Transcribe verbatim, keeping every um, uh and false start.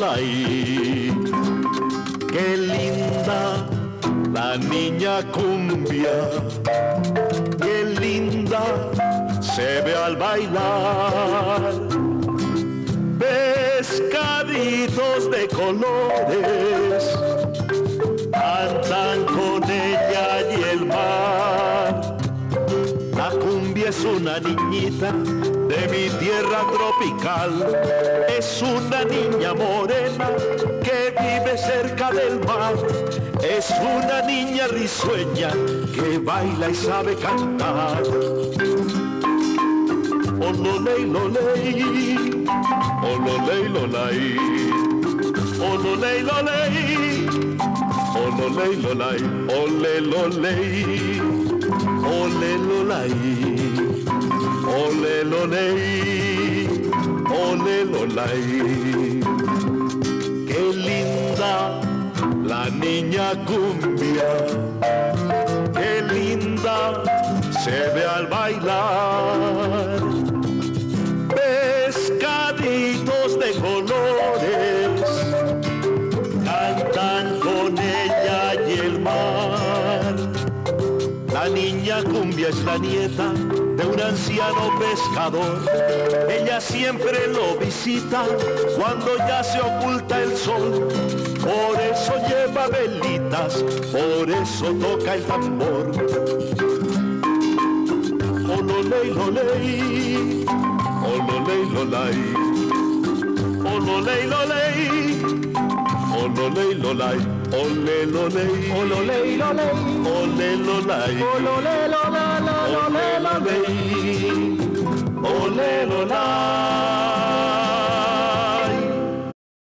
lolay. Qué linda la niña cumbia, qué linda se ve al bailar. Pescaditos de colores andan con ella y el mar. La cumbia es una niñita de mi tierra tropical, es una niña morena que vive cerca del mar, es una niña risueña que baila y sabe cantar. Ololey, loley, ololey, lolay, ololey, loley, ololey, lolay, ole, loley, ole, lolay, ole, loley, ole, lolay. Qué linda la niña cumbia, qué linda se ve al bailar. Pescaditos de colores cantan con ella y el mar. La niña cumbia es la nieta de un anciano pescador. Ella siempre lo visita cuando ya se oculta el sol. Por eso lleva velitas, por eso toca el tambor. Ololey, loley, ololey, lolay, ololey, loley, ololey, lolay, ole, loley, ololey, loley, ole, lolay, ololey, lolay, ole, lolay, ole, lolay.